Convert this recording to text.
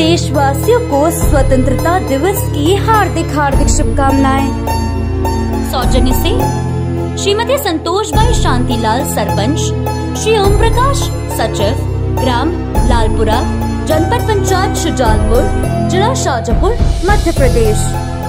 देशवासियों को स्वतंत्रता दिवस की हार्दिक हार्दिक शुभकामनाएं। सौजन्य से श्रीमती संतोषबाई शांतिलाल सरपंच, श्री ओम प्रकाश सचिव, ग्राम लालपुरा, जनपद पंचायत शुजालपुर, जिला शाजापुर, मध्य प्रदेश।